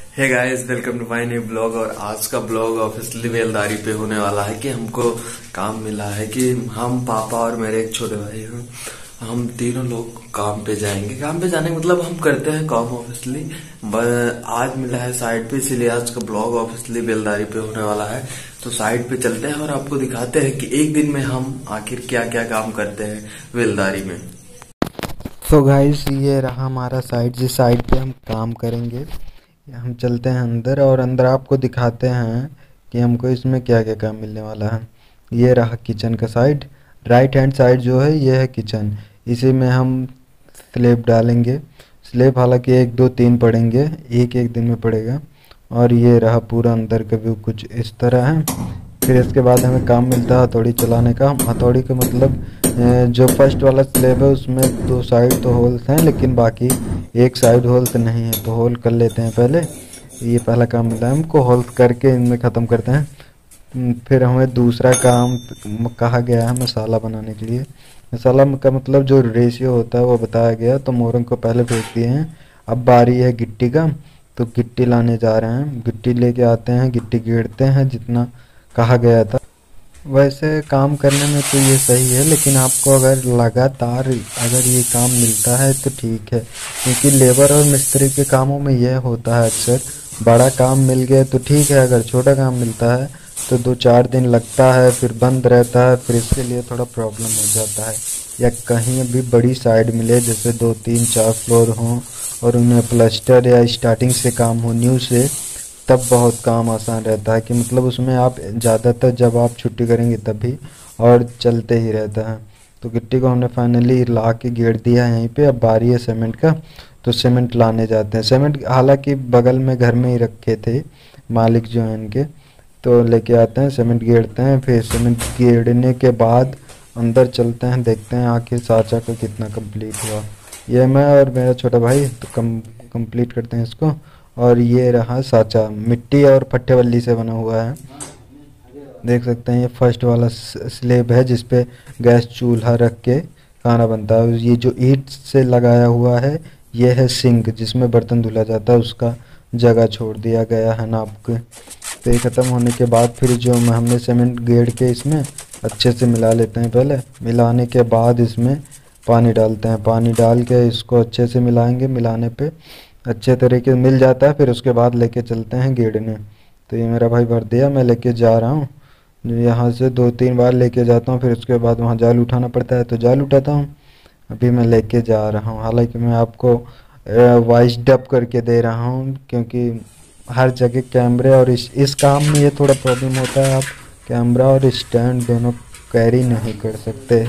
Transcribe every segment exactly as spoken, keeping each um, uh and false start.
Hey guys, welcome to my new blog. और आज का ब्लॉग ऑफिशियली बेलदारी पे होने वाला है कि हमको काम मिला है कि हम पापा और मेरे एक छोटे भाई हैं, हम तीनों लोग काम पे जाएंगे। काम पे जाने का मतलब हम करते हैं काम ऑफिशियली। आज मिला है साइड पे, इसीलिए आज का ब्लॉग ऑफिशियली बेलदारी पे होने वाला है। तो साइड पे चलते हैं और आपको दिखाते हैं कि एक दिन में हम आखिर क्या क्या काम करते हैं बेलदारी में। तो गाइस, ये रहा हमारा साइड, जिस साइड पे हम काम करेंगे। हम चलते हैं अंदर और अंदर आपको दिखाते हैं कि हमको इसमें क्या क्या काम मिलने वाला है। ये रहा किचन का साइड, राइट हैंड साइड जो है ये है किचन। इसी में हम स्लेब डालेंगे। स्लेब हालांकि एक दो तीन पड़ेंगे, एक एक दिन में पड़ेगा। और ये रहा पूरा अंदर का व्यू, कुछ इस तरह है। फिर इसके बाद हमें काम मिलता है हथौड़ी चलाने का। हथौड़ी का मतलब जो फर्स्ट वाला स्लेब है उसमें दो साइड तो होल्स हैं, लेकिन बाकी एक साइड होल्स नहीं है, तो होल कर लेते हैं पहले। ये पहला काम मिला है हमको, होल्स करके इनमें ख़त्म करते हैं। फिर हमें दूसरा काम कहा गया है मसाला बनाने के लिए। मसाला का मतलब जो रेशियो होता है वो बताया गया, तो मोरंग को पहले फेंक दिए हैं। अब बारी है गिट्टी का, तो गिट्टी लाने जा रहे हैं। गिट्टी लेके आते हैं, गिट्टी गेड़ते हैं जितना कहा गया था। वैसे काम करने में तो ये सही है, लेकिन आपको अगर लगातार अगर ये काम मिलता है तो ठीक है, क्योंकि लेबर और मिस्त्री के कामों में यह होता है अक्सर बड़ा काम मिल गया तो ठीक है, अगर छोटा काम मिलता है तो दो चार दिन लगता है, फिर बंद रहता है, फिर इसके लिए थोड़ा प्रॉब्लम हो जाता है। या कहीं भी बड़ी साइड मिले, जैसे दो तीन चार फ्लोर हों और उन्हें प्लास्टर या स्टार्टिंग से काम हो न्यू से, तब बहुत काम आसान रहता है कि मतलब उसमें आप ज़्यादातर जब आप छुट्टी करेंगे तभी, और चलते ही रहता है। तो गिट्टी को हमने फाइनली ला के गेड़ दिया है यहीं पे। अब बारी है सीमेंट का, तो सीमेंट लाने जाते हैं। सीमेंट हालांकि बगल में घर में ही रखे थे मालिक जो हैं इनके, तो लेके आते हैं, सीमेंट गेड़ते हैं। फिर सीमेंट गेड़ने के बाद अंदर चलते हैं, देखते हैं आखिर साचा का कितना कंप्लीट हुआ। ये मैं और मेरा छोटा भाई तो कम कंप्लीट करते हैं इसको। और ये रहा साचा, मिट्टी और फट्टे वल्ली से बना हुआ है, देख सकते हैं। ये फर्स्ट वाला स्लेब है जिसपे गैस चूल्हा रख के खाना बनता है। ये जो ईंट से लगाया हुआ है ये है सिंक, जिसमें बर्तन धुला जाता है, उसका जगह छोड़ दिया गया है नाप के। तो ये ख़त्म होने के बाद फिर जो हमने सीमेंट गेड़ के इसमें अच्छे से मिला लेते हैं। पहले मिलाने के बाद इसमें पानी डालते हैं। पानी डाल के इसको अच्छे से मिलाएंगे। मिलाने पे अच्छे तरीके से मिल जाता है, फिर उसके बाद लेके चलते हैं गेड़ने। तो ये मेरा भाई भर दिया, मैं लेके जा रहा हूँ। यहाँ से दो तीन बार लेके जाता हूँ, फिर उसके बाद वहाँ जाल उठाना पड़ता है तो जाल उठाता हूँ। अभी मैं लेके जा रहा हूँ। हालांकि मैं आपको वॉइस डब करके दे रहा हूँ, क्योंकि हर जगह कैमरे और इस इस काम में ये थोड़ा प्रॉब्लम होता है, आप कैमरा और स्टैंड दोनों कैरी नहीं कर सकते।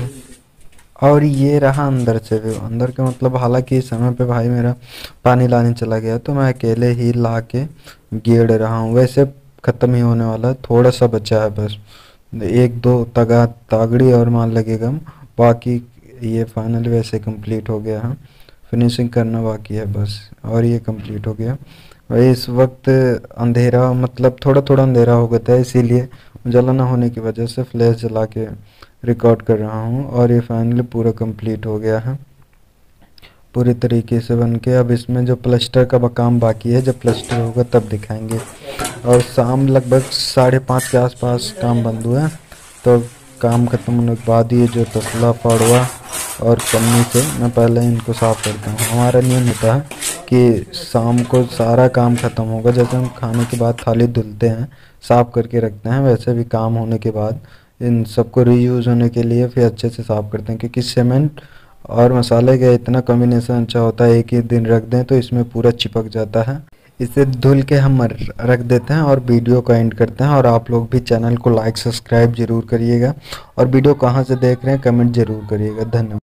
और ये रहा अंदर से व्यू। अंदर का मतलब हालांकि इस समय पे भाई मेरा पानी लाने चला गया, तो मैं अकेले ही ला के गेड़ रहा हूँ। वैसे ख़त्म ही होने वाला है, थोड़ा सा बचा है बस, एक दो तगा तागड़ी और माल लगेगा, बाकी ये फाइनली वैसे कंप्लीट हो गया है। फिनिशिंग करना बाकी है बस, और ये कंप्लीट हो गया। वही इस वक्त अंधेरा, मतलब थोड़ा थोड़ा अंधेरा हो गया था, इसीलिए उजाला ना होने की वजह से फ्लैश जला के रिकॉर्ड कर रहा हूँ। और ये फाइनली पूरा कंप्लीट हो गया है पूरी तरीके से बन के। अब इसमें जो प्लास्टर का काम बाकी है, जब प्लास्टर होगा तब दिखाएंगे। और शाम लगभग साढ़े पाँच के आसपास काम बंद हुआ, तो काम ख़त्म होने के बाद ये जो तसला फाड़वा और पन्नी से मैं पहले इनको साफ़ करता हूँ। हमारा नियम होता है कि शाम को सारा काम ख़त्म होगा, जैसे हम खाने के बाद थाली धुलते हैं साफ़ करके रखते हैं, वैसे भी काम होने के बाद इन सबको रीयूज़ होने के लिए फिर अच्छे से साफ़ करते हैं। क्योंकि सीमेंट और मसाले का इतना कॉम्बिनेशन अच्छा होता है, एक ही दिन रख दें तो इसमें पूरा चिपक जाता है। इसे धुल के हम रख देते हैं और वीडियो को एंड करते हैं। और आप लोग भी चैनल को लाइक सब्सक्राइब ज़रूर करिएगा, और वीडियो कहाँ से देख रहे हैं कमेंट ज़रूर करिएगा। धन्यवाद।